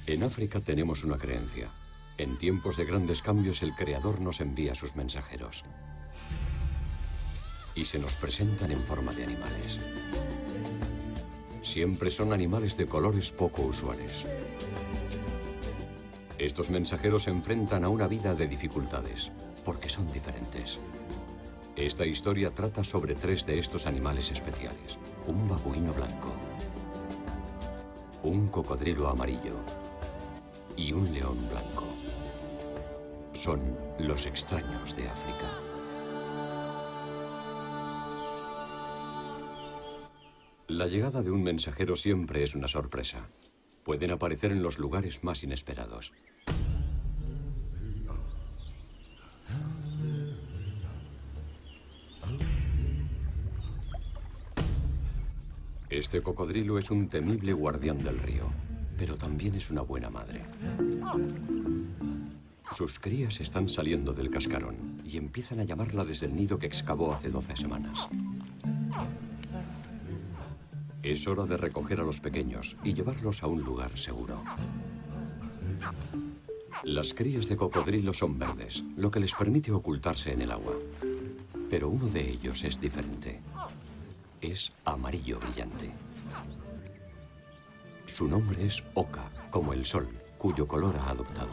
En África tenemos una creencia. En tiempos de grandes cambios, el Creador nos envía sus mensajeros. Y se nos presentan en forma de animales. Siempre son animales de colores poco usuales. Estos mensajeros se enfrentan a una vida de dificultades, porque son diferentes. Esta historia trata sobre 3 de estos animales especiales. Un babuino blanco, un cocodrilo amarillo y un león blanco. Son los extraños de África. La llegada de un mensajero siempre es una sorpresa. Pueden aparecer en los lugares más inesperados. Este cocodrilo es un temible guardián del río, pero también es una buena madre. Sus crías están saliendo del cascarón y empiezan a llamarla desde el nido que excavó hace 12 semanas. Es hora de recoger a los pequeños y llevarlos a un lugar seguro. Las crías de cocodrilo son verdes, lo que les permite ocultarse en el agua. Pero uno de ellos es diferente. Es amarillo brillante. Su nombre es Oka, como el sol, cuyo color ha adoptado.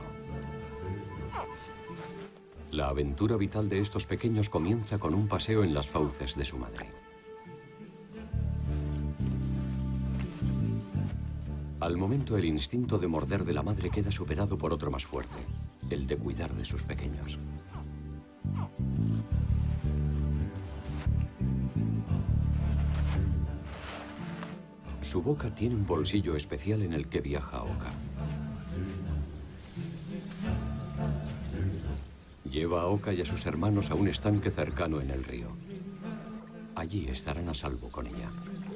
La aventura vital de estos pequeños comienza con un paseo en las fauces de su madre. Al momento, el instinto de morder de la madre queda superado por otro más fuerte, el de cuidar de sus pequeños. Su boca tiene un bolsillo especial en el que viaja Oka. Lleva a Oka y a sus hermanos a un estanque cercano en el río. Allí estarán a salvo con ella.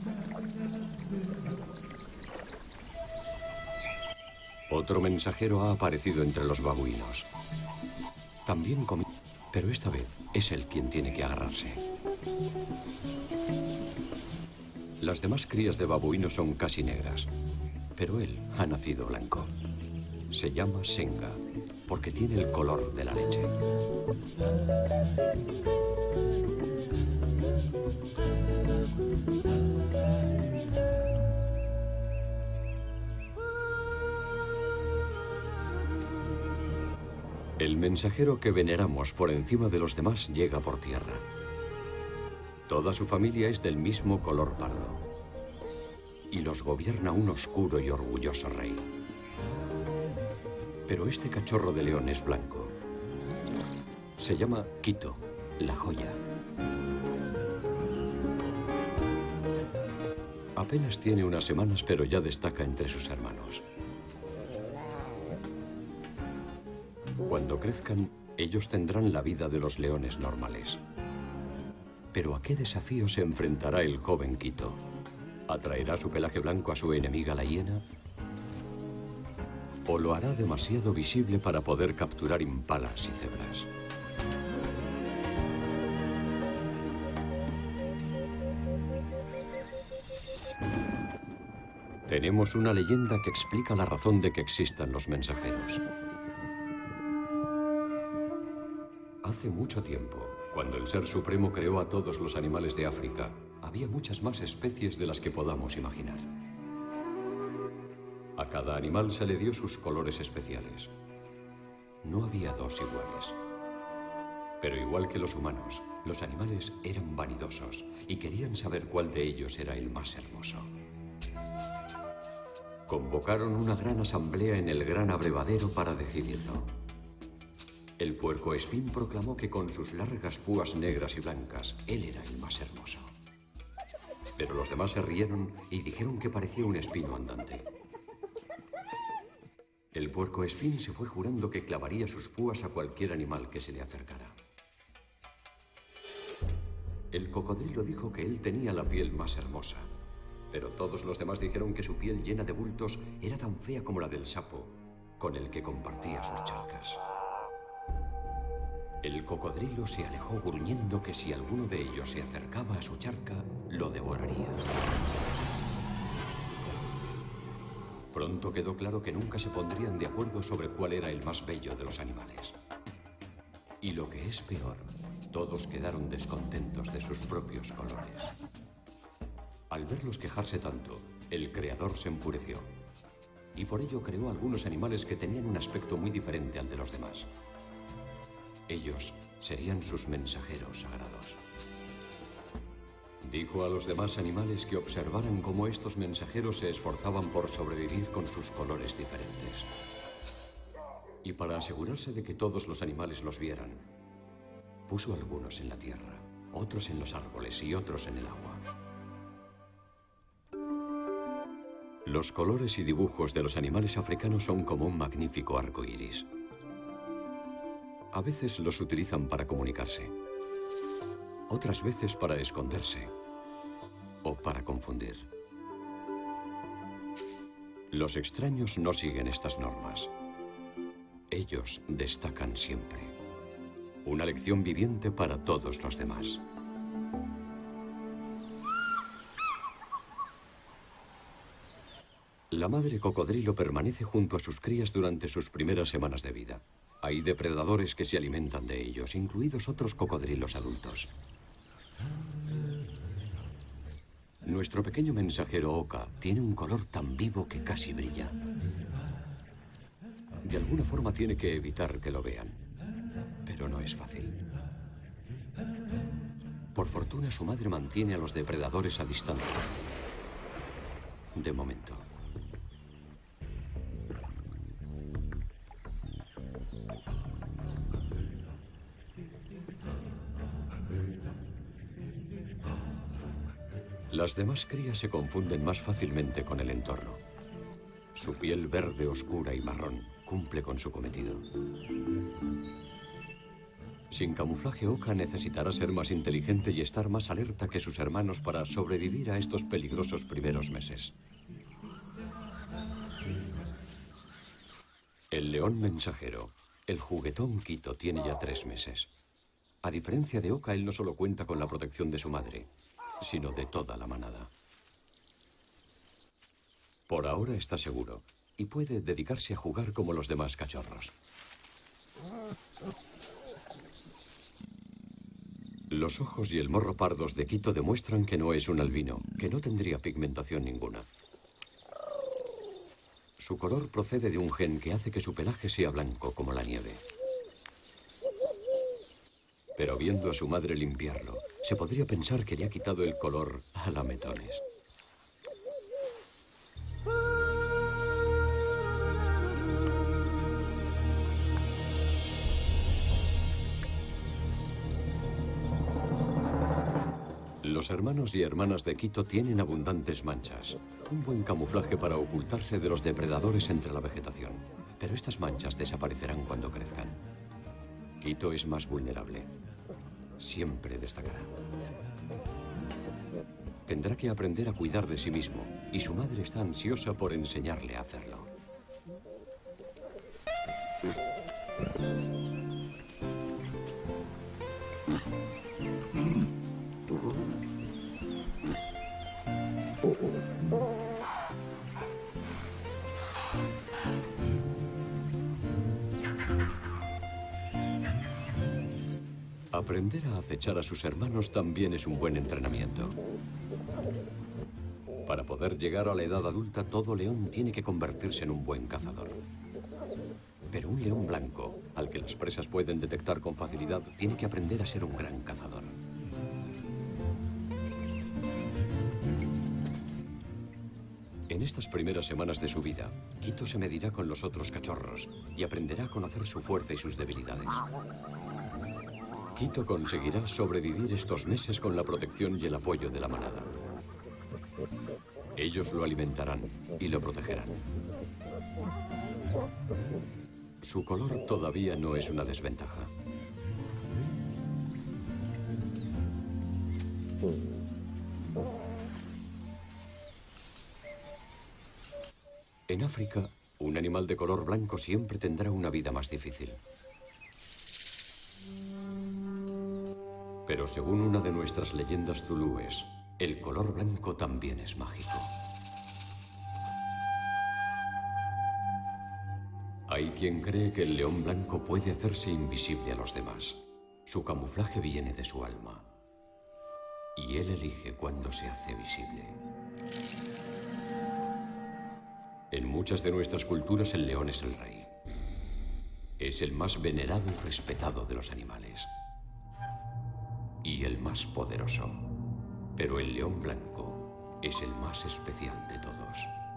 Otro mensajero ha aparecido entre los babuinos. También comió, pero esta vez es él quien tiene que agarrarse. Las demás crías de babuinos son casi negras, pero él ha nacido blanco. Se llama Senga, porque tiene el color de la leche. El mensajero que veneramos por encima de los demás llega por tierra. Toda su familia es del mismo color pardo. Y los gobierna un oscuro y orgulloso rey. Pero este cachorro de león es blanco. Se llama Quito, la joya. Apenas tiene unas semanas, pero ya destaca entre sus hermanos. Cuando crezcan, ellos tendrán la vida de los leones normales. Pero ¿a qué desafío se enfrentará el joven Quito? ¿Atraerá su pelaje blanco a su enemiga la hiena? ¿O lo hará demasiado visible para poder capturar impalas y cebras? Tenemos una leyenda que explica la razón de que existan los mensajeros. Hace mucho tiempo, cuando el Ser Supremo creó a todos los animales de África, había muchas más especies de las que podamos imaginar. A cada animal se le dio sus colores especiales. No había 2 iguales. Pero igual que los humanos, los animales eran vanidosos y querían saber cuál de ellos era el más hermoso. Convocaron una gran asamblea en el gran abrevadero para decidirlo. El puercoespín proclamó que con sus largas púas negras y blancas, él era el más hermoso. Pero los demás se rieron y dijeron que parecía un espino andante. El puercoespín se fue jurando que clavaría sus púas a cualquier animal que se le acercara. El cocodrilo dijo que él tenía la piel más hermosa, pero todos los demás dijeron que su piel llena de bultos era tan fea como la del sapo, con el que compartía sus charcas. El cocodrilo se alejó gruñendo que si alguno de ellos se acercaba a su charca, lo devoraría. Pronto quedó claro que nunca se pondrían de acuerdo sobre cuál era el más bello de los animales. Y lo que es peor, todos quedaron descontentos de sus propios colores. Al verlos quejarse tanto, el creador se enfureció. Y por ello creó algunos animales que tenían un aspecto muy diferente al de los demás. Ellos serían sus mensajeros sagrados. Dijo a los demás animales que observaran cómo estos mensajeros se esforzaban por sobrevivir con sus colores diferentes. Y para asegurarse de que todos los animales los vieran, puso algunos en la tierra, otros en los árboles y otros en el agua. Los colores y dibujos de los animales africanos son como un magnífico arco iris. A veces los utilizan para comunicarse, otras veces para esconderse o para confundir. Los extraños no siguen estas normas. Ellos destacan siempre. Una lección viviente para todos los demás. La madre cocodrilo permanece junto a sus crías durante sus primeras semanas de vida. Hay depredadores que se alimentan de ellos, incluidos otros cocodrilos adultos. Nuestro pequeño mensajero Oka tiene un color tan vivo que casi brilla. De alguna forma tiene que evitar que lo vean, pero no es fácil. Por fortuna, su madre mantiene a los depredadores a distancia. De momento. Las demás crías se confunden más fácilmente con el entorno. Su piel verde oscura y marrón cumple con su cometido. Sin camuflaje, Oka necesitará ser más inteligente y estar más alerta que sus hermanos para sobrevivir a estos peligrosos primeros meses. El león mensajero, el juguetón Quito, tiene ya 3 meses. A diferencia de Oka, él no solo cuenta con la protección de su madre, sino de toda la manada. Por ahora está seguro y puede dedicarse a jugar como los demás cachorros. Los ojos y el morro pardos de Quito demuestran que no es un albino, que no tendría pigmentación ninguna. Su color procede de un gen que hace que su pelaje sea blanco como la nieve. Pero viendo a su madre limpiarlo, se podría pensar que le ha quitado el color a lametones. Los hermanos y hermanas de Quito tienen abundantes manchas, un buen camuflaje para ocultarse de los depredadores entre la vegetación. Pero estas manchas desaparecerán cuando crezcan. Quito es más vulnerable. Siempre destacará. Tendrá que aprender a cuidar de sí mismo, y su madre está ansiosa por enseñarle a hacerlo. Aprender a acechar a sus hermanos también es un buen entrenamiento. Para poder llegar a la edad adulta, todo león tiene que convertirse en un buen cazador. Pero un león blanco, al que las presas pueden detectar con facilidad, tiene que aprender a ser un gran cazador. En estas primeras semanas de su vida, Quito se medirá con los otros cachorros y aprenderá a conocer su fuerza y sus debilidades. Quito conseguirá sobrevivir estos meses con la protección y el apoyo de la manada. Ellos lo alimentarán y lo protegerán. Su color todavía no es una desventaja. En África, un animal de color blanco siempre tendrá una vida más difícil. Pero según una de nuestras leyendas zulúes, el color blanco también es mágico. Hay quien cree que el león blanco puede hacerse invisible a los demás. Su camuflaje viene de su alma. Y él elige cuándo se hace visible. En muchas de nuestras culturas el león es el rey. Es el más venerado y respetado de los animales. Y el más poderoso. Pero el león blanco es el más especial de todos.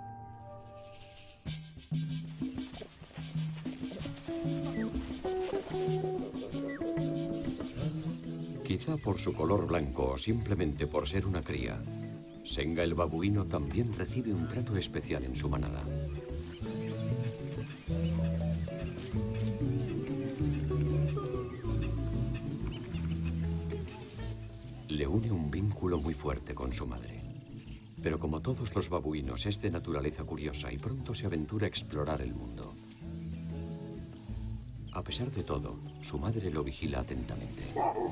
Quizá por su color blanco o simplemente por ser una cría, Senga el babuino también recibe un trato especial en su manada. Le une un vínculo muy fuerte con su madre. Pero como todos los babuinos, es de naturaleza curiosa y pronto se aventura a explorar el mundo. A pesar de todo, su madre lo vigila atentamente.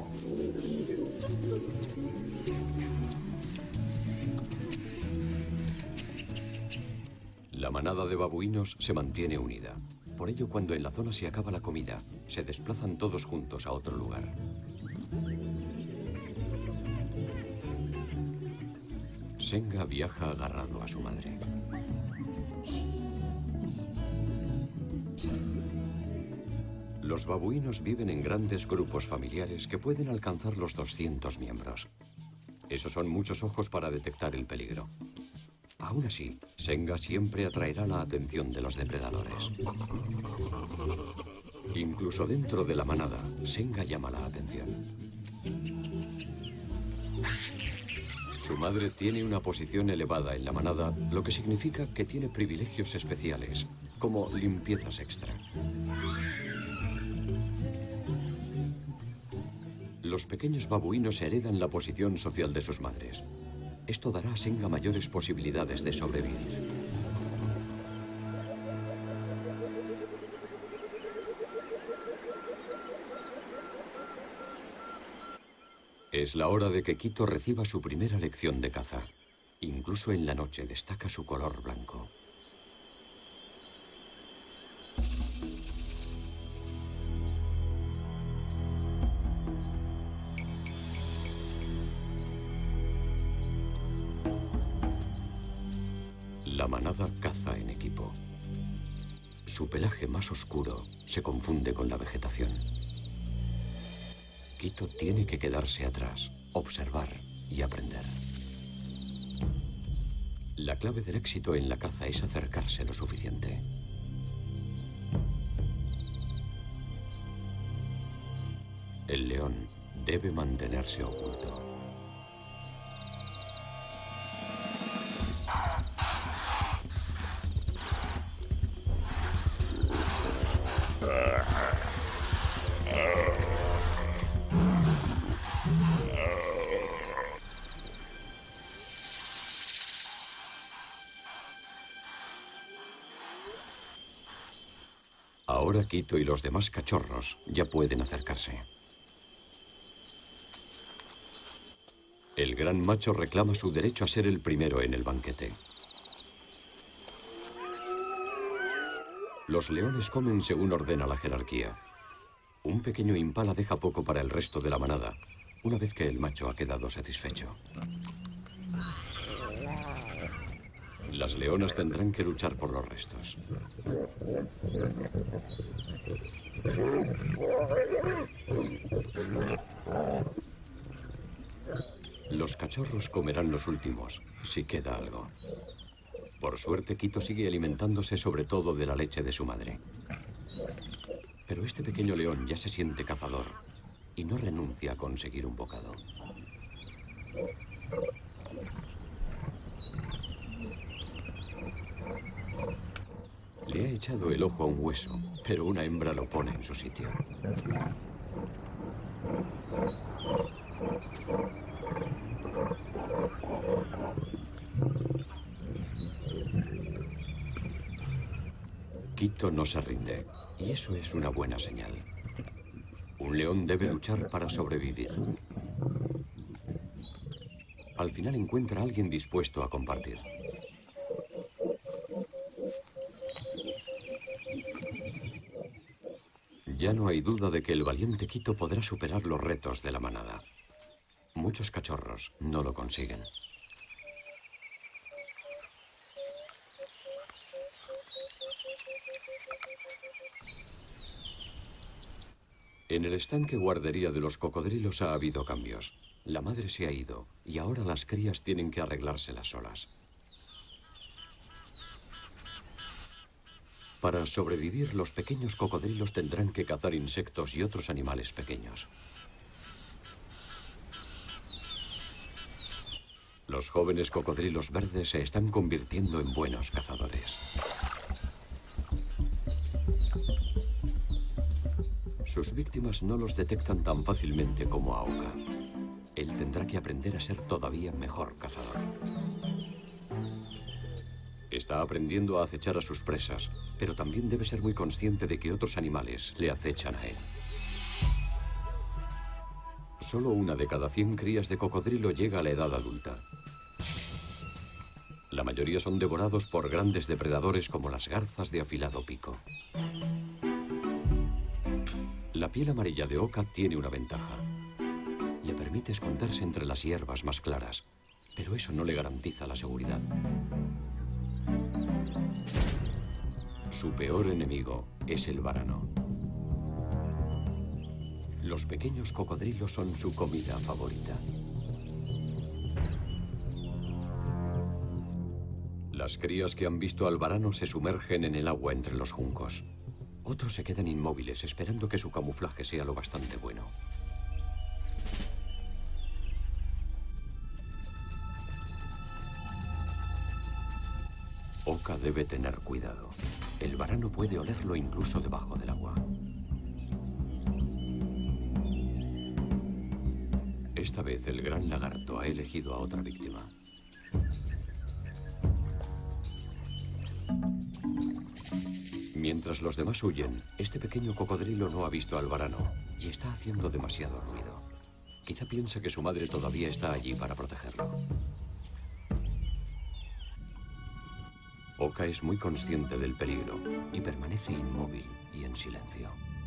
La manada de babuinos se mantiene unida. Por ello, cuando en la zona se acaba la comida, se desplazan todos juntos a otro lugar. Senga viaja agarrado a su madre. Los babuinos viven en grandes grupos familiares que pueden alcanzar los 200 miembros. Esos son muchos ojos para detectar el peligro. Aún así, Senga siempre atraerá la atención de los depredadores. Incluso dentro de la manada, Senga llama la atención. Su madre tiene una posición elevada en la manada, lo que significa que tiene privilegios especiales, como limpiezas extra. Los pequeños babuinos heredan la posición social de sus madres. Esto dará a Senga mayores posibilidades de sobrevivir. Es la hora de que Quito reciba su primera lección de caza. Incluso en la noche destaca su color blanco. La manada caza en equipo. Su pelaje más oscuro se confunde con la vegetación. Quito tiene que quedarse atrás, observar y aprender. La clave del éxito en la caza es acercarse lo suficiente. El león debe mantenerse oculto. Ahora Quito y los demás cachorros ya pueden acercarse. El gran macho reclama su derecho a ser el primero en el banquete. Los leones comen según ordena la jerarquía. Un pequeño impala deja poco para el resto de la manada, una vez que el macho ha quedado satisfecho. Las leonas tendrán que luchar por los restos. Los cachorros comerán los últimos, si queda algo. Por suerte, Quito sigue alimentándose sobre todo de la leche de su madre. Pero este pequeño león ya se siente cazador y no renuncia a conseguir un bocado. Le ha echado el ojo a un hueso, pero una hembra lo pone en su sitio. Quito no se rinde, y eso es una buena señal. Un león debe luchar para sobrevivir. Al final encuentra a alguien dispuesto a compartir. Ya no hay duda de que el valiente Quito podrá superar los retos de la manada. Muchos cachorros no lo consiguen. En el estanque guardería de los cocodrilos ha habido cambios. La madre se ha ido y ahora las crías tienen que arreglárselas solas. Para sobrevivir, los pequeños cocodrilos tendrán que cazar insectos y otros animales pequeños. Los jóvenes cocodrilos verdes se están convirtiendo en buenos cazadores. Sus víctimas no los detectan tan fácilmente como a Oka. Él tendrá que aprender a ser todavía mejor cazador. Está aprendiendo a acechar a sus presas, pero también debe ser muy consciente de que otros animales le acechan a él. Solo una de cada 100 crías de cocodrilo llega a la edad adulta. La mayoría son devorados por grandes depredadores como las garzas de afilado pico. La piel amarilla de Oka tiene una ventaja. Le permite esconderse entre las hierbas más claras, pero eso no le garantiza la seguridad. Su peor enemigo es el varano. Los pequeños cocodrilos son su comida favorita. Las crías que han visto al varano se sumergen en el agua entre los juncos. Otros se quedan inmóviles esperando que su camuflaje sea lo bastante bueno. Oka debe tener cuidado. El varano puede olerlo incluso debajo del agua. Esta vez el gran lagarto ha elegido a otra víctima. Mientras los demás huyen, este pequeño cocodrilo no ha visto al varano y está haciendo demasiado ruido. Quizá piensa que su madre todavía está allí para protegerlo. Oka es muy consciente del peligro y permanece inmóvil y en silencio.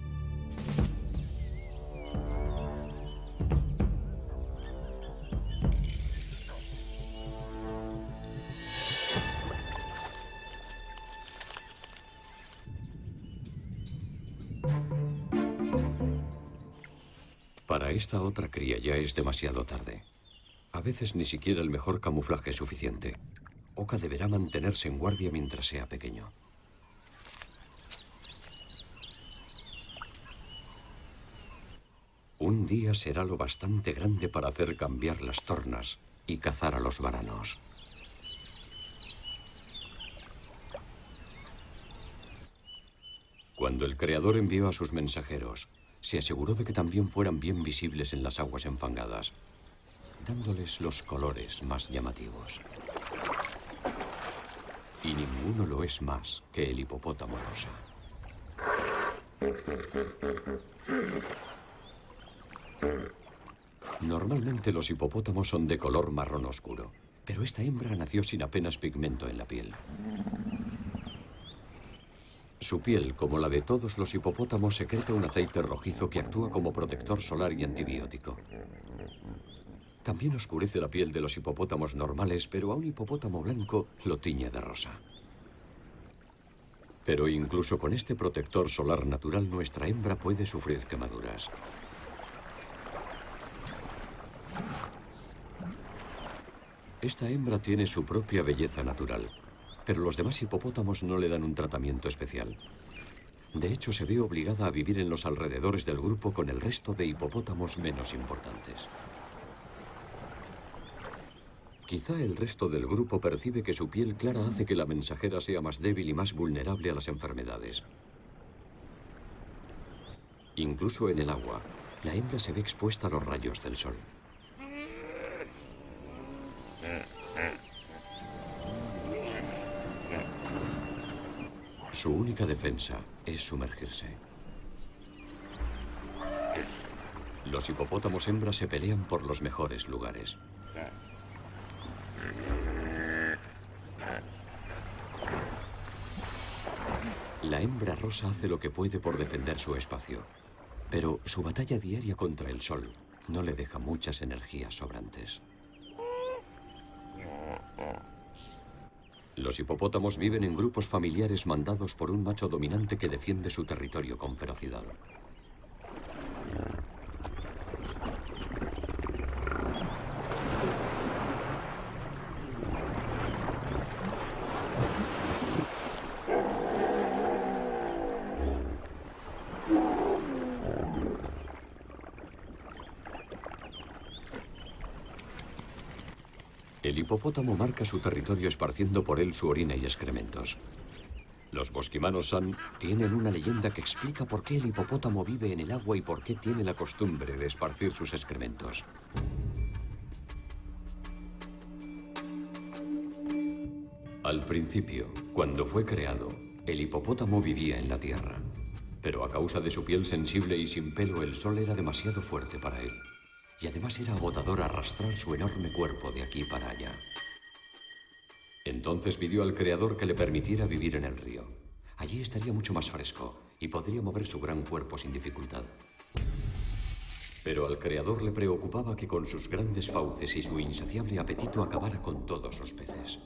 Para esta otra cría ya es demasiado tarde. A veces ni siquiera el mejor camuflaje es suficiente. Oka deberá mantenerse en guardia mientras sea pequeño. Un día será lo bastante grande para hacer cambiar las tornas y cazar a los varanos. Cuando el creador envió a sus mensajeros, se aseguró de que también fueran bien visibles en las aguas enfangadas, dándoles los colores más llamativos. Y ninguno lo es más que el hipopótamo rosa. Normalmente los hipopótamos son de color marrón oscuro, pero esta hembra nació sin apenas pigmento en la piel. Su piel, como la de todos los hipopótamos, secreta un aceite rojizo que actúa como protector solar y antibiótico. También oscurece la piel de los hipopótamos normales, pero a un hipopótamo blanco lo tiñe de rosa. Pero incluso con este protector solar natural, nuestra hembra puede sufrir quemaduras. Esta hembra tiene su propia belleza natural, pero los demás hipopótamos no le dan un tratamiento especial. De hecho, se ve obligada a vivir en los alrededores del grupo con el resto de hipopótamos menos importantes. Quizá el resto del grupo percibe que su piel clara hace que la mensajera sea más débil y más vulnerable a las enfermedades. Incluso en el agua, la hembra se ve expuesta a los rayos del sol. Su única defensa es sumergirse. Los hipopótamos hembras se pelean por los mejores lugares. La hembra rosa hace lo que puede por defender su espacio, pero su batalla diaria contra el sol no le deja muchas energías sobrantes. Los hipopótamos viven en grupos familiares mandados por un macho dominante que defiende su territorio con ferocidad. El hipopótamo marca su territorio esparciendo por él su orina y excrementos. Los bosquimanos San tienen una leyenda que explica por qué el hipopótamo vive en el agua y por qué tiene la costumbre de esparcir sus excrementos. Al principio, cuando fue creado, el hipopótamo vivía en la tierra, pero a causa de su piel sensible y sin pelo, el sol era demasiado fuerte para él. Y además era agotador arrastrar su enorme cuerpo de aquí para allá. Entonces pidió al Creador que le permitiera vivir en el río. Allí estaría mucho más fresco y podría mover su gran cuerpo sin dificultad. Pero al Creador le preocupaba que con sus grandes fauces y su insaciable apetito acabara con todos los peces.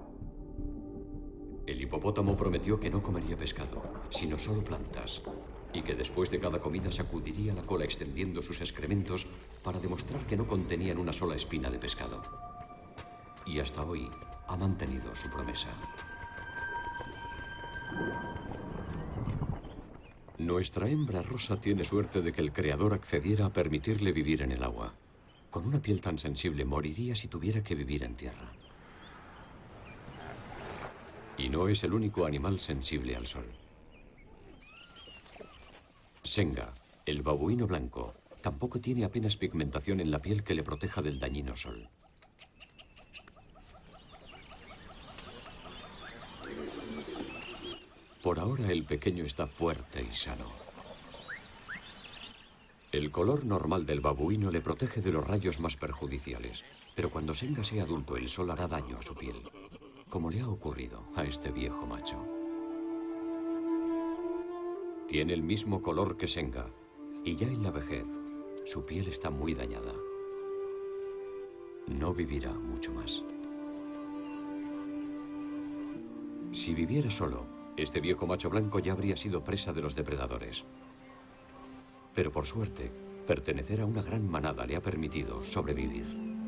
El hipopótamo prometió que no comería pescado, sino solo plantas, y que después de cada comida sacudiría la cola extendiendo sus excrementos para demostrar que no contenían una sola espina de pescado. Y hasta hoy ha mantenido su promesa. Nuestra hembra rosa tiene suerte de que el Creador accediera a permitirle vivir en el agua. Con una piel tan sensible moriría si tuviera que vivir en tierra. Y no es el único animal sensible al sol. Senga, el babuino blanco, tampoco tiene apenas pigmentación en la piel que le proteja del dañino sol. Por ahora el pequeño está fuerte y sano. El color normal del babuino le protege de los rayos más perjudiciales, pero cuando Senga sea adulto el sol hará daño a su piel, como le ha ocurrido a este viejo macho. Tiene el mismo color que Senga, y ya en la vejez, su piel está muy dañada. No vivirá mucho más. Si viviera solo, este viejo macho blanco ya habría sido presa de los depredadores. Pero por suerte, pertenecer a una gran manada le ha permitido sobrevivir.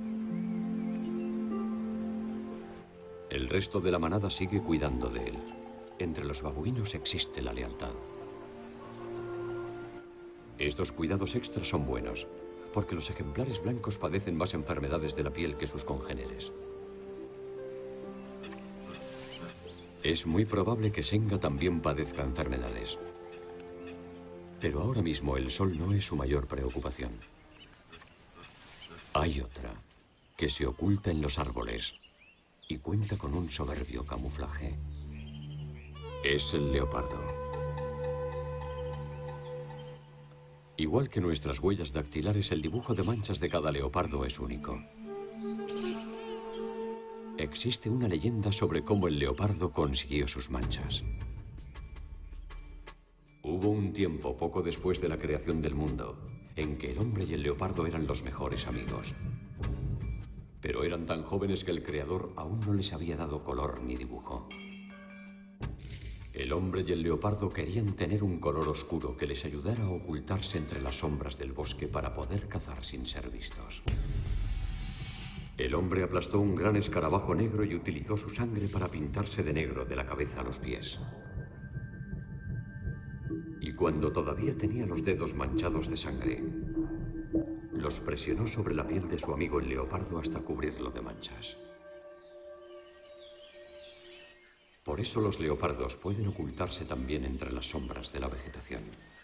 El resto de la manada sigue cuidando de él. Entre los babuinos existe la lealtad. Estos cuidados extras son buenos, porque los ejemplares blancos padecen más enfermedades de la piel que sus congéneres. Es muy probable que Senga también padezca enfermedades. Pero ahora mismo el sol no es su mayor preocupación. Hay otra, que se oculta en los árboles y cuenta con un soberbio camuflaje. Es el leopardo. Igual que nuestras huellas dactilares, el dibujo de manchas de cada leopardo es único. Existe una leyenda sobre cómo el leopardo consiguió sus manchas. Hubo un tiempo, poco después de la creación del mundo, en que el hombre y el leopardo eran los mejores amigos. Pero eran tan jóvenes que el Creador aún no les había dado color ni dibujo. El hombre y el leopardo querían tener un color oscuro que les ayudara a ocultarse entre las sombras del bosque para poder cazar sin ser vistos. El hombre aplastó un gran escarabajo negro y utilizó su sangre para pintarse de negro de la cabeza a los pies. Y cuando todavía tenía los dedos manchados de sangre, los presionó sobre la piel de su amigo el leopardo hasta cubrirlo de manchas. Por eso los leopardos pueden ocultarse también entre las sombras de la vegetación.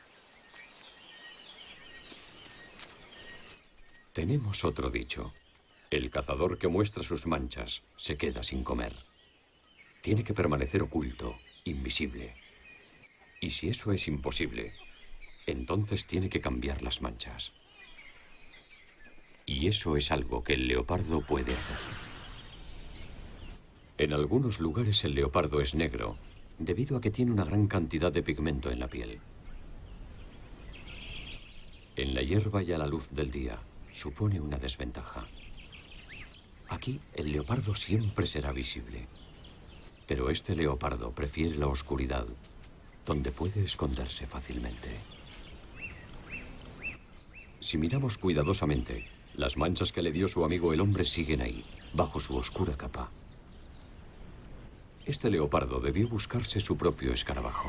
Tenemos otro dicho. El cazador que muestra sus manchas se queda sin comer. Tiene que permanecer oculto, invisible. Y si eso es imposible, entonces tiene que cambiar las manchas. Y eso es algo que el leopardo puede hacer. En algunos lugares el leopardo es negro, debido a que tiene una gran cantidad de pigmento en la piel. En la hierba y a la luz del día, supone una desventaja. Aquí, el leopardo siempre será visible. Pero este leopardo prefiere la oscuridad, donde puede esconderse fácilmente. Si miramos cuidadosamente, las manchas que le dio su amigo el hombre siguen ahí, bajo su oscura capa. Este leopardo debió buscarse su propio escarabajo.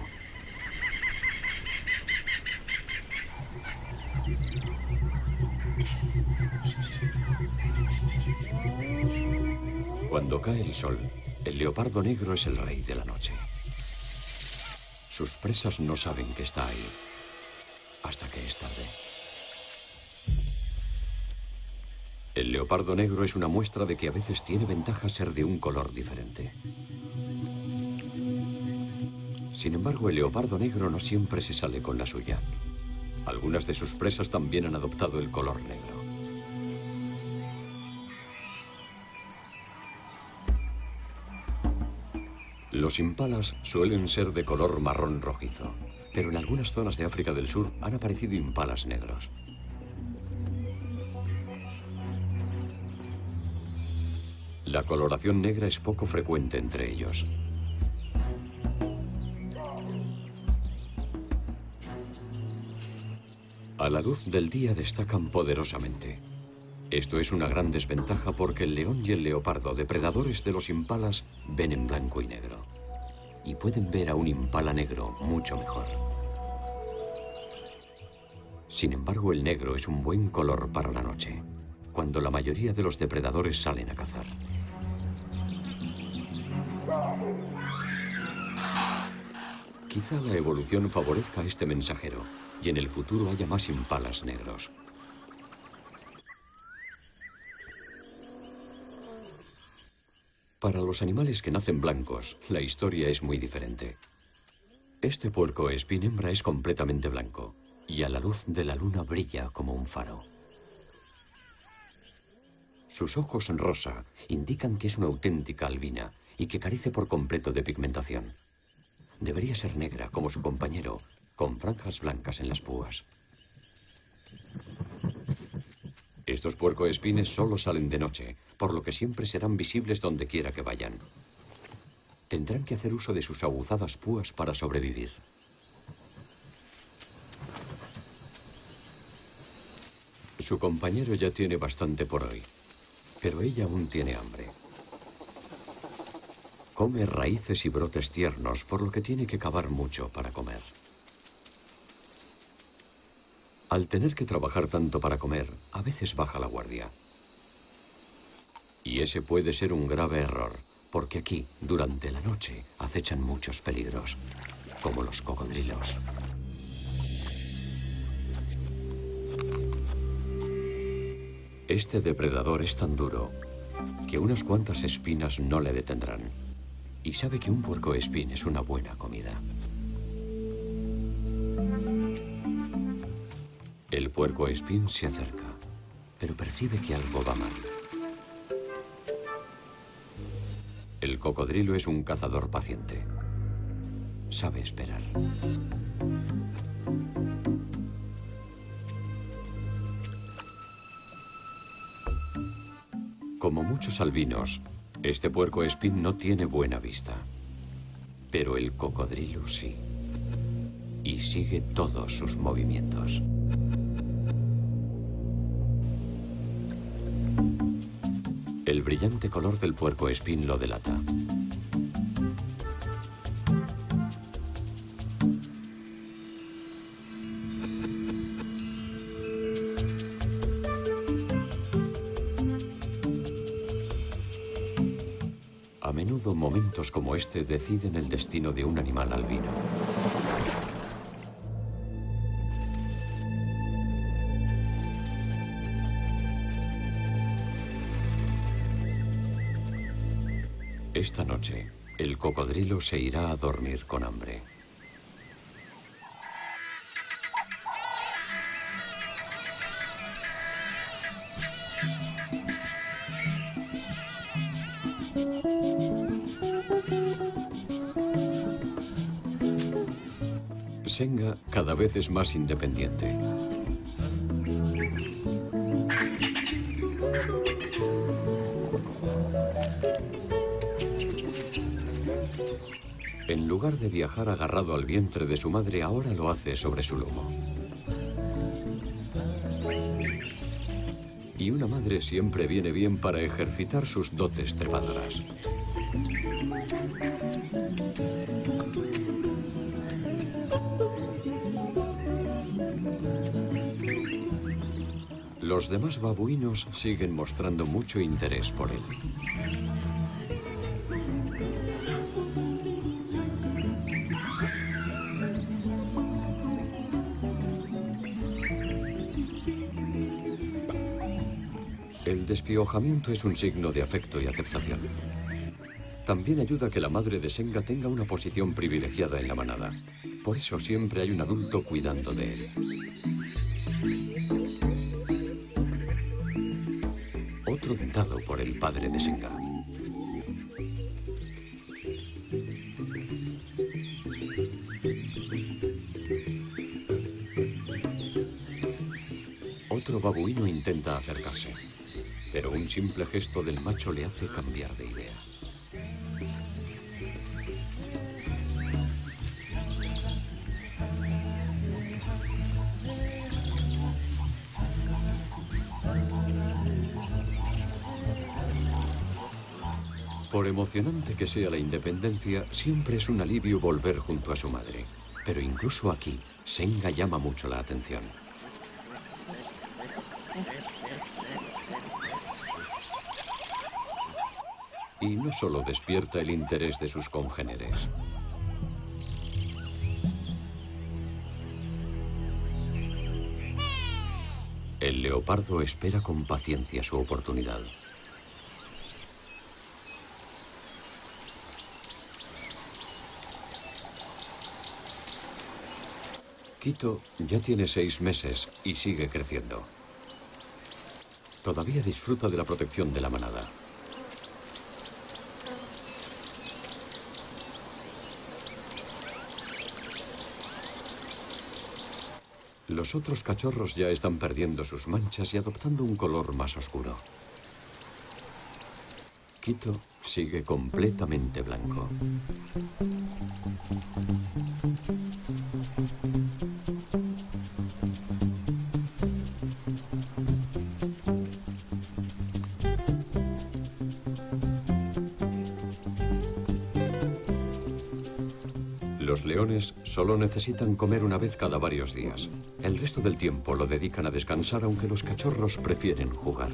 Cuando cae el sol, el leopardo negro es el rey de la noche. Sus presas no saben que está ahí, hasta que es tarde. El leopardo negro es una muestra de que a veces tiene ventaja ser de un color diferente. Sin embargo, el leopardo negro no siempre se sale con la suya. Algunas de sus presas también han adoptado el color negro. Los impalas suelen ser de color marrón rojizo, pero en algunas zonas de África del Sur han aparecido impalas negros. La coloración negra es poco frecuente entre ellos. A la luz del día destacan poderosamente. Esto es una gran desventaja porque el león y el leopardo, depredadores de los impalas, ven en blanco y negro. Y pueden ver a un impala negro mucho mejor. Sin embargo, el negro es un buen color para la noche, cuando la mayoría de los depredadores salen a cazar. Quizá la evolución favorezca a este mensajero y en el futuro haya más impalas negros. Para los animales que nacen blancos, la historia es muy diferente. Este puercoespín hembra es completamente blanco y a la luz de la luna brilla como un faro. Sus ojos rosa indican que es una auténtica albina y que carece por completo de pigmentación. Debería ser negra como su compañero, con franjas blancas en las púas. Estos puercoespines solo salen de noche, por lo que siempre serán visibles donde quiera que vayan. Tendrán que hacer uso de sus aguzadas púas para sobrevivir. Su compañero ya tiene bastante por hoy, pero ella aún tiene hambre. Come raíces y brotes tiernos, por lo que tiene que cavar mucho para comer. Al tener que trabajar tanto para comer, a veces baja la guardia. Y ese puede ser un grave error, porque aquí, durante la noche, acechan muchos peligros, como los cocodrilos. Este depredador es tan duro que unas cuantas espinas no le detendrán. Y sabe que un puercoespín es una buena comida. El puercoespín se acerca, pero percibe que algo va mal. El cocodrilo es un cazador paciente. Sabe esperar. Como muchos albinos, este puercoespín no tiene buena vista. Pero el cocodrilo sí. Y sigue todos sus movimientos. El brillante color del puercoespín lo delata. A menudo momentos como este deciden el destino de un animal albino. Esta noche, el cocodrilo se irá a dormir con hambre. Senga cada vez es más independiente. En lugar de viajar agarrado al vientre de su madre, ahora lo hace sobre su lomo. Y una madre siempre viene bien para ejercitar sus dotes trepadoras. Los demás babuinos siguen mostrando mucho interés por él. El despiojamiento es un signo de afecto y aceptación. También ayuda a que la madre de Senga tenga una posición privilegiada en la manada. Por eso siempre hay un adulto cuidando de él. Otro dado por el padre de Senga. Otro babuino intenta acercarse, pero un simple gesto del macho le hace cambiar de idea. Por emocionante que sea la independencia, siempre es un alivio volver junto a su madre. Pero incluso aquí, Senga llama mucho la atención. Y no solo despierta el interés de sus congéneres. El leopardo espera con paciencia su oportunidad. Quito ya tiene 6 meses y sigue creciendo. Todavía disfruta de la protección de la manada. Los otros cachorros ya están perdiendo sus manchas y adoptando un color más oscuro. Quito sigue completamente blanco. Los leones solo necesitan comer una vez cada varios días. El resto del tiempo lo dedican a descansar, aunque los cachorros prefieren jugar.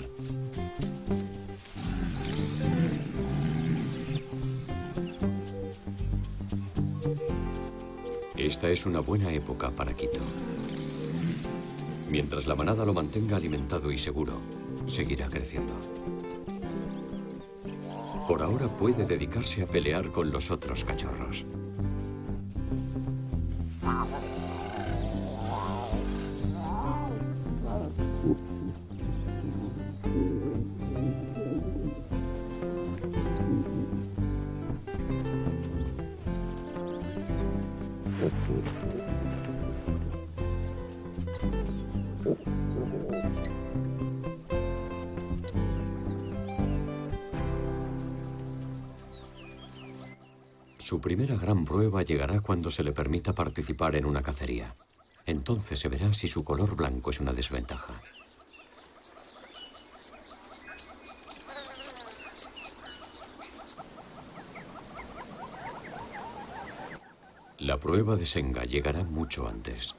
Esta es una buena época para Quito. Mientras la manada lo mantenga alimentado y seguro, seguirá creciendo. Por ahora puede dedicarse a pelear con los otros cachorros. Su primera gran prueba llegará cuando se le permita participar en una cacería. Entonces se verá si su color blanco es una desventaja. La prueba de Senga llegará mucho antes.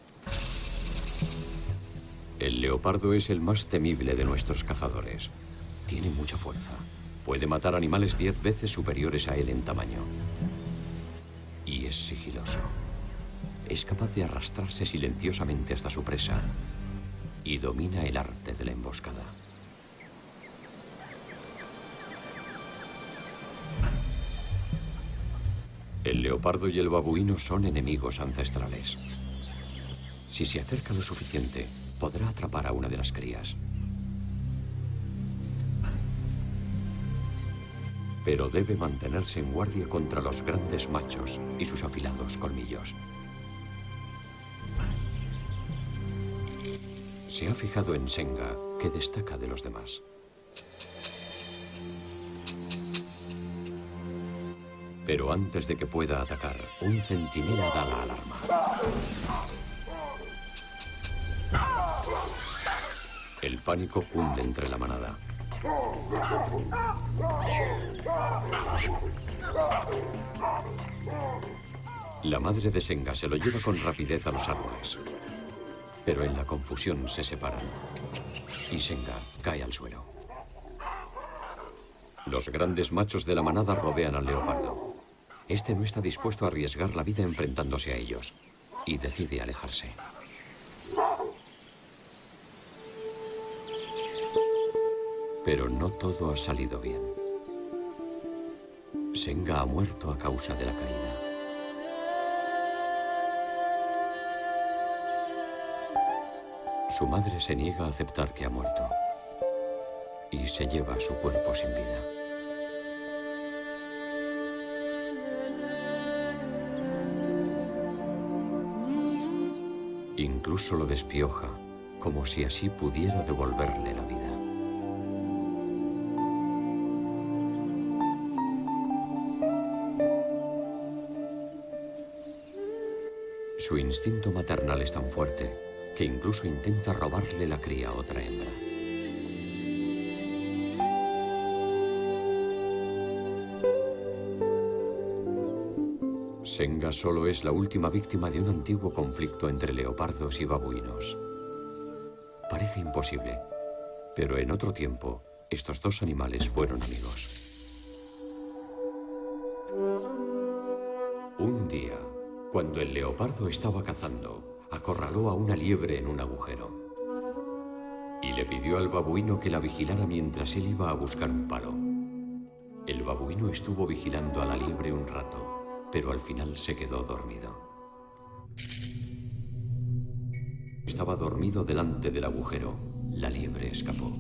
El leopardo es el más temible de nuestros cazadores. Tiene mucha fuerza. Puede matar animales 10 veces superiores a él en tamaño. Y es sigiloso. Es capaz de arrastrarse silenciosamente hasta su presa y domina el arte de la emboscada. El leopardo y el babuino son enemigos ancestrales. Si se acerca lo suficiente, podrá atrapar a una de las crías. Pero debe mantenerse en guardia contra los grandes machos y sus afilados colmillos. Se ha fijado en Senga, que destaca de los demás. Pero antes de que pueda atacar, un centinela da la alarma. El pánico cunde entre la manada. La madre de Senga se lo lleva con rapidez a los árboles. Pero en la confusión se separan. Y Senga cae al suelo. Los grandes machos de la manada rodean al leopardo. Este no está dispuesto a arriesgar la vida enfrentándose a ellos. Y decide alejarse. Pero no todo ha salido bien. Senga ha muerto a causa de la caída. Su madre se niega a aceptar que ha muerto. Y se lleva su cuerpo sin vida. Incluso lo despioja, como si así pudiera devolverle la vida. Su instinto maternal es tan fuerte que incluso intenta robarle la cría a otra hembra. Senga solo es la última víctima de un antiguo conflicto entre leopardos y babuinos. Parece imposible, pero en otro tiempo, estos dos animales fueron amigos. Un día, cuando el leopardo estaba cazando, acorraló a una liebre en un agujero. Y le pidió al babuino que la vigilara mientras él iba a buscar un palo. El babuino estuvo vigilando a la liebre un rato, pero al final se quedó dormido. Estaba dormido delante del agujero. La liebre escapó.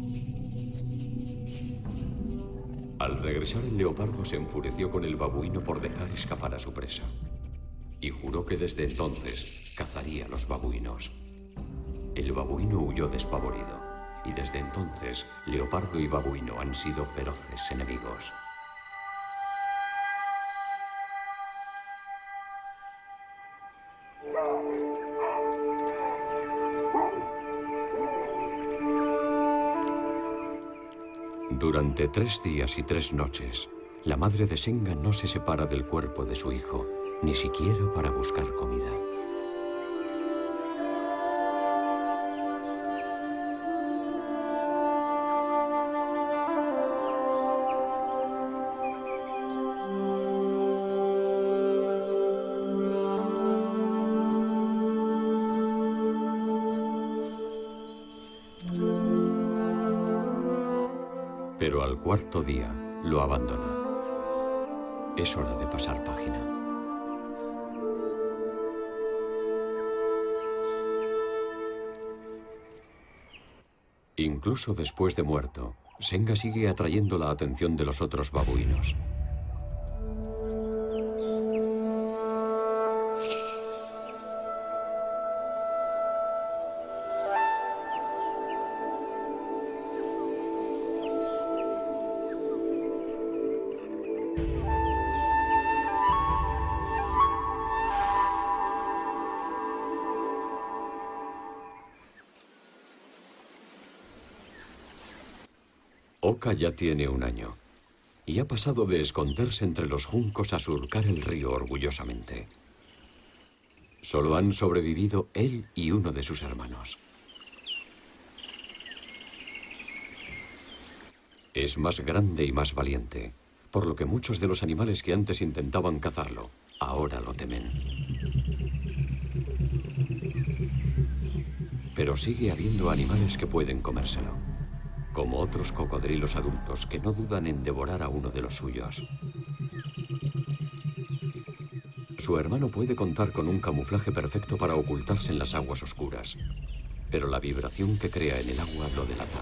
Al regresar, el leopardo se enfureció con el babuino por dejar escapar a su presa. Y juró que desde entonces cazaría a los babuinos. El babuino huyó despavorido. Y desde entonces, leopardo y babuino han sido feroces enemigos. Durante 3 días y 3 noches, la madre de Senga no se separa del cuerpo de su hijo, ni siquiera para buscar comida. Pero al cuarto día lo abandona. Es hora de pasar página. Incluso después de muerto, Senga sigue atrayendo la atención de los otros babuinos. Oka ya tiene 1 año y ha pasado de esconderse entre los juncos a surcar el río orgullosamente. Solo han sobrevivido él y uno de sus hermanos. Es más grande y más valiente, por lo que muchos de los animales que antes intentaban cazarlo, ahora lo temen. Pero sigue habiendo animales que pueden comérselo, como otros cocodrilos adultos que no dudan en devorar a uno de los suyos. Su hermano puede contar con un camuflaje perfecto para ocultarse en las aguas oscuras, pero la vibración que crea en el agua lo delata.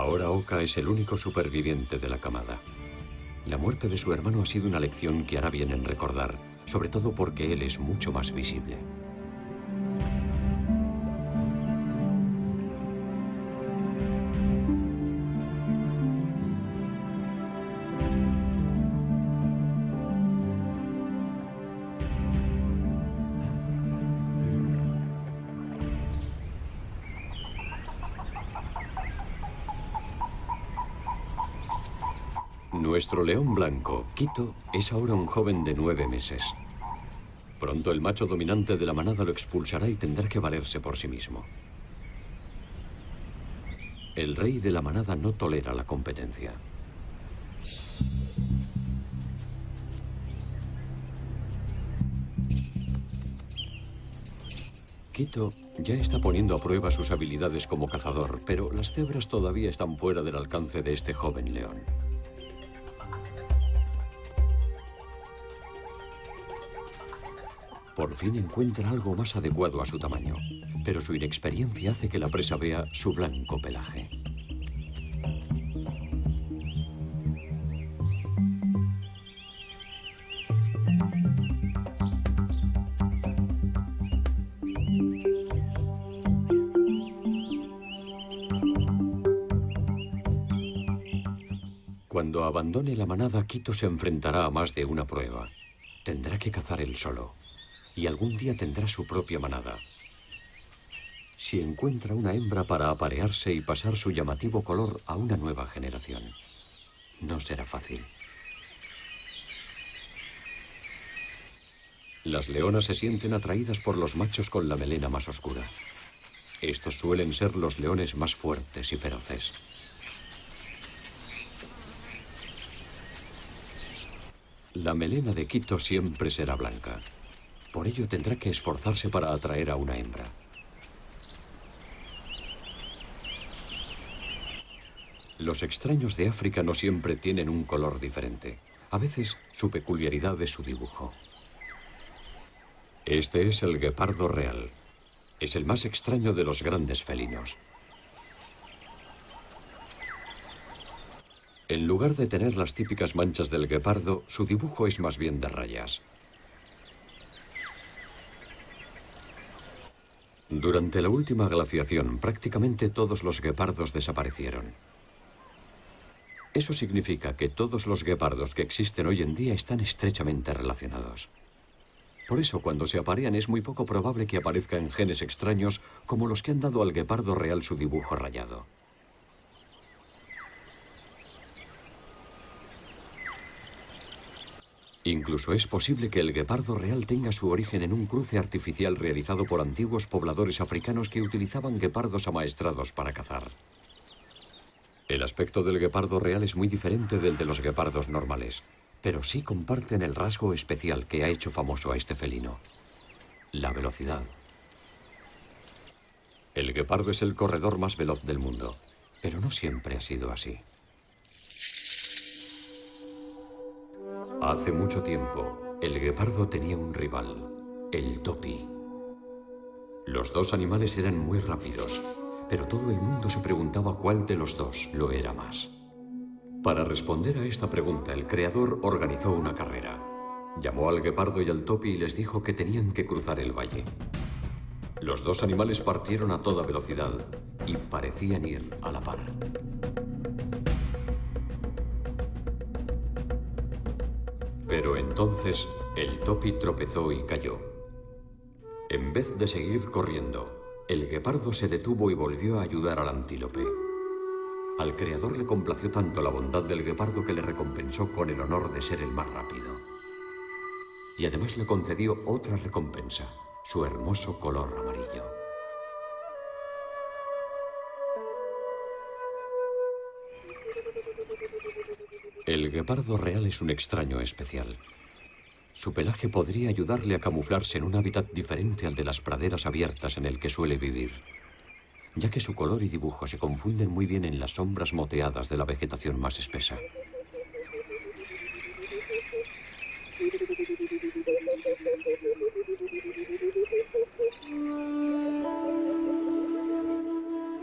Ahora Oka es el único superviviente de la camada. La muerte de su hermano ha sido una lección que hará bien en recordar, sobre todo porque él es mucho más visible. Nuestro león blanco, Quito, es ahora un joven de 9 meses. Pronto el macho dominante de la manada lo expulsará y tendrá que valerse por sí mismo. El rey de la manada no tolera la competencia. Quito ya está poniendo a prueba sus habilidades como cazador, pero las cebras todavía están fuera del alcance de este joven león. Por fin encuentra algo más adecuado a su tamaño, pero su inexperiencia hace que la presa vea su blanco pelaje. Cuando abandone la manada, Quito se enfrentará a más de una prueba. Tendrá que cazar él solo. Y algún día tendrá su propia manada. Si encuentra una hembra para aparearse y pasar su llamativo color a una nueva generación. No será fácil. Las leonas se sienten atraídas por los machos con la melena más oscura. Estos suelen ser los leones más fuertes y feroces. La melena de Quito siempre será blanca. Por ello tendrá que esforzarse para atraer a una hembra. Los extraños de África no siempre tienen un color diferente. A veces su peculiaridad es su dibujo. Este es el guepardo real. Es el más extraño de los grandes felinos. En lugar de tener las típicas manchas del guepardo, su dibujo es más bien de rayas. Durante la última glaciación, prácticamente todos los guepardos desaparecieron. Eso significa que todos los guepardos que existen hoy en día están estrechamente relacionados. Por eso, cuando se aparean, es muy poco probable que aparezcan genes extraños como los que han dado al guepardo real su dibujo rayado. Incluso es posible que el guepardo real tenga su origen en un cruce artificial realizado por antiguos pobladores africanos que utilizaban guepardos amaestrados para cazar. El aspecto del guepardo real es muy diferente del de los guepardos normales, pero sí comparten el rasgo especial que ha hecho famoso a este felino: la velocidad. El guepardo es el corredor más veloz del mundo, pero no siempre ha sido así. Hace mucho tiempo, el guepardo tenía un rival, el topi. Los dos animales eran muy rápidos, pero todo el mundo se preguntaba cuál de los dos lo era más. Para responder a esta pregunta, el creador organizó una carrera. Llamó al guepardo y al topi y les dijo que tenían que cruzar el valle. Los dos animales partieron a toda velocidad y parecían ir a la par. Pero entonces el topi tropezó y cayó. En vez de seguir corriendo, el guepardo se detuvo y volvió a ayudar al antílope. Al creador le complació tanto la bondad del guepardo que le recompensó con el honor de ser el más rápido. Y además le concedió otra recompensa, su hermoso color amarillo. El guepardo real es un extraño especial. Su pelaje podría ayudarle a camuflarse en un hábitat diferente al de las praderas abiertas en el que suele vivir, ya que su color y dibujo se confunden muy bien en las sombras moteadas de la vegetación más espesa.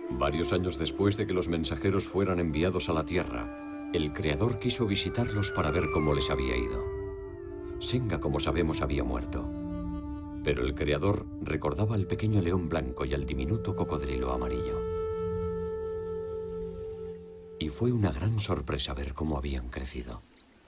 Varios años después de que los mensajeros fueran enviados a la Tierra, el Creador quiso visitarlos para ver cómo les había ido. Senga, como sabemos, había muerto. Pero el Creador recordaba al pequeño león blanco y al diminuto cocodrilo amarillo. Y fue una gran sorpresa ver cómo habían crecido.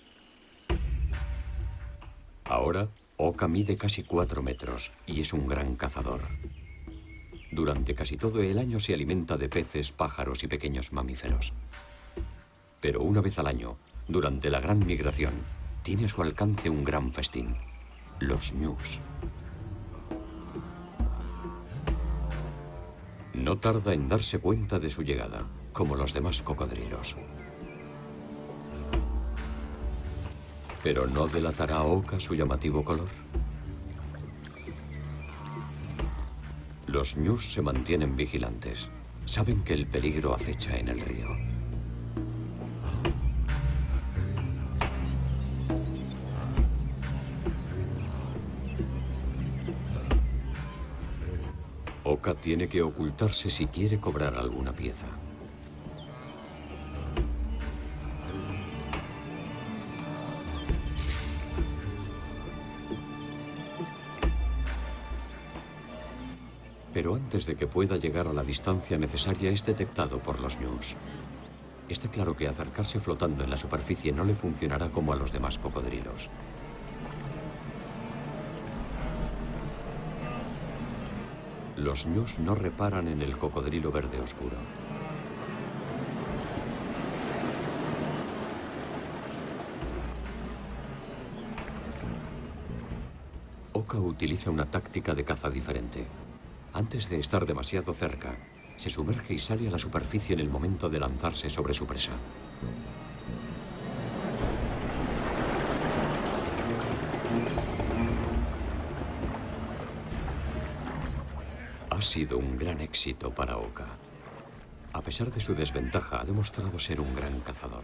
Ahora, Oka mide casi 4 metros y es un gran cazador. Durante casi todo el año se alimenta de peces, pájaros y pequeños mamíferos. Pero una vez al año, durante la gran migración, tiene a su alcance un gran festín: los ñus. No tarda en darse cuenta de su llegada, como los demás cocodrilos. ¿Pero no delatará a Oka su llamativo color? Los ñus se mantienen vigilantes. Saben que el peligro acecha en el río. Oka tiene que ocultarse si quiere cobrar alguna pieza. Pero antes de que pueda llegar a la distancia necesaria es detectado por los ñus. Está claro que acercarse flotando en la superficie no le funcionará como a los demás cocodrilos. Los ñus no reparan en el cocodrilo verde oscuro. Oka utiliza una táctica de caza diferente. Antes de estar demasiado cerca, se sumerge y sale a la superficie en el momento de lanzarse sobre su presa. Ha sido un gran éxito para Oka. A pesar de su desventaja, ha demostrado ser un gran cazador.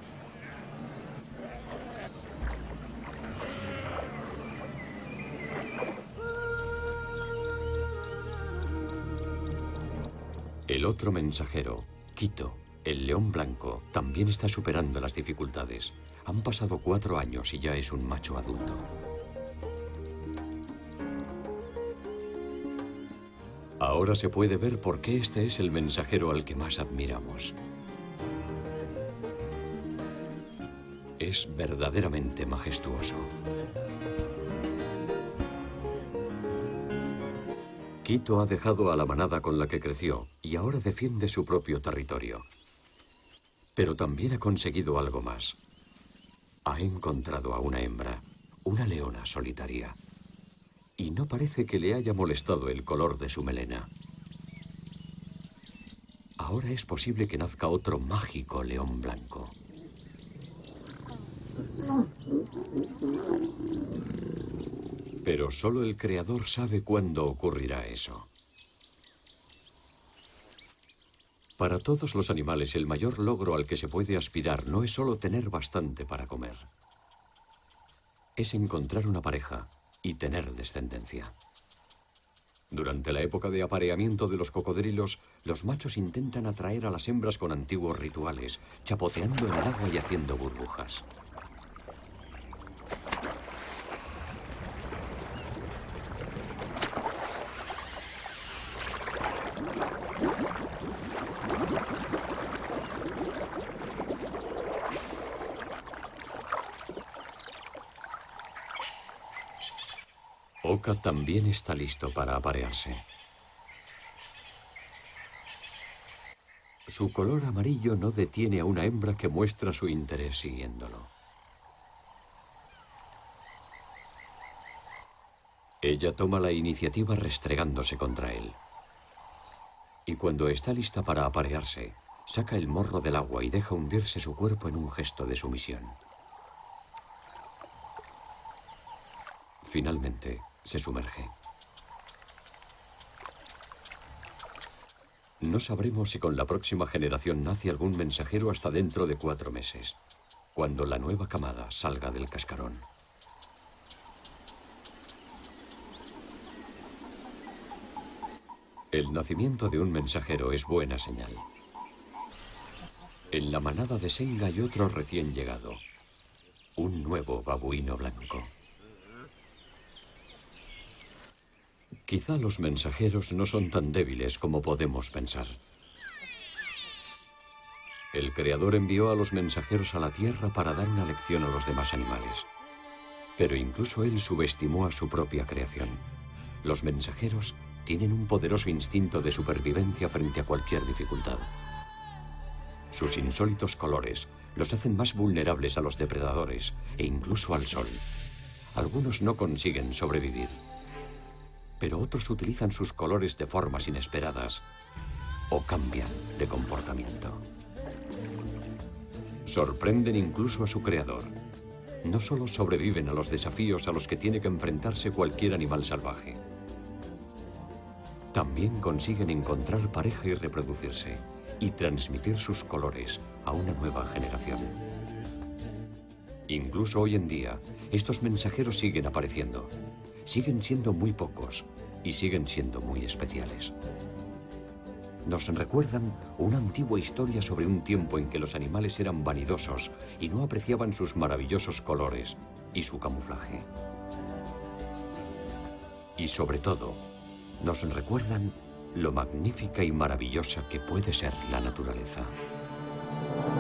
El otro mensajero, Quito, el león blanco, también está superando las dificultades. Han pasado 4 años y ya es un macho adulto. Ahora se puede ver por qué este es el mensajero al que más admiramos. Es verdaderamente majestuoso. Quito ha dejado a la manada con la que creció y ahora defiende su propio territorio. Pero también ha conseguido algo más. Ha encontrado a una hembra, una leona solitaria. Y no parece que le haya molestado el color de su melena. Ahora es posible que nazca otro mágico león blanco. Pero solo el Creador sabe cuándo ocurrirá eso. Para todos los animales, el mayor logro al que se puede aspirar no es solo tener bastante para comer. Es encontrar una pareja y tener descendencia. Durante la época de apareamiento de los cocodrilos, los machos intentan atraer a las hembras con antiguos rituales, chapoteando en el agua y haciendo burbujas. Oka también está listo para aparearse. Su color amarillo no detiene a una hembra que muestra su interés siguiéndolo. Ella toma la iniciativa restregándose contra él. Y cuando está lista para aparearse, saca el morro del agua y deja hundirse su cuerpo en un gesto de sumisión. Finalmente, se sumerge. No sabremos si con la próxima generación nace algún mensajero hasta dentro de 4 meses, cuando la nueva camada salga del cascarón. El nacimiento de un mensajero es buena señal. En la manada de Senga hay otro recién llegado. Un nuevo babuino blanco. Quizá los mensajeros no son tan débiles como podemos pensar. El Creador envió a los mensajeros a la Tierra para dar una lección a los demás animales. Pero incluso él subestimó a su propia creación. Los mensajeros tienen un poderoso instinto de supervivencia frente a cualquier dificultad. Sus insólitos colores los hacen más vulnerables a los depredadores e incluso al sol. Algunos no consiguen sobrevivir, pero otros utilizan sus colores de formas inesperadas o cambian de comportamiento. Sorprenden incluso a su creador. No solo sobreviven a los desafíos a los que tiene que enfrentarse cualquier animal salvaje, también consiguen encontrar pareja y reproducirse, y transmitir sus colores a una nueva generación. Incluso hoy en día, estos mensajeros siguen apareciendo, siguen siendo muy pocos y siguen siendo muy especiales. Nos recuerdan una antigua historia sobre un tiempo en que los animales eran vanidosos y no apreciaban sus maravillosos colores y su camuflaje. Y sobre todo, nos recuerdan lo magnífica y maravillosa que puede ser la naturaleza.